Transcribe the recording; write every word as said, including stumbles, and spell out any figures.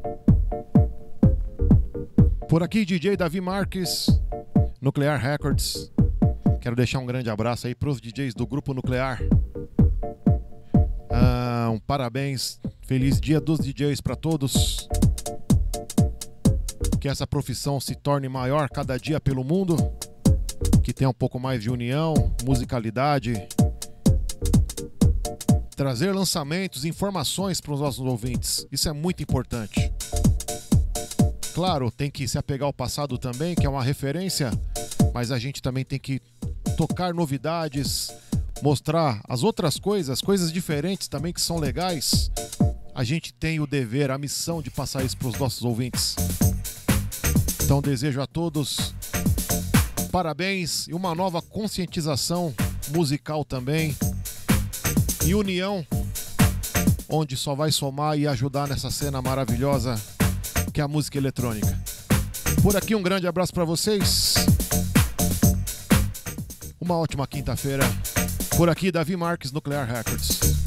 Por aqui, D J Davi Marques, Nuclear Records. Quero deixar um grande abraço aí para os D Js do Grupo Nuclear. Ah, um parabéns, feliz dia dos D Js para todos. Que essa profissão se torne maior cada dia pelo mundo. Que tenha um pouco mais de união, musicalidade. Trazer lançamentos, informações para os nossos ouvintes. Isso é muito importante. Claro, tem que se apegar ao passado também, que é uma referência, mas a gente também tem que tocar novidades, mostrar as outras coisas, coisas diferentes também que são legais. A gente tem o dever, a missão de passar isso para os nossos ouvintes. Então desejo a todos parabéns e uma nova conscientização musical também. E união, onde só vai somar e ajudar nessa cena maravilhosa que é a música eletrônica. Por aqui um grande abraço para vocês. Uma ótima quinta-feira. Por aqui, Davi Marques, Nuclear Records.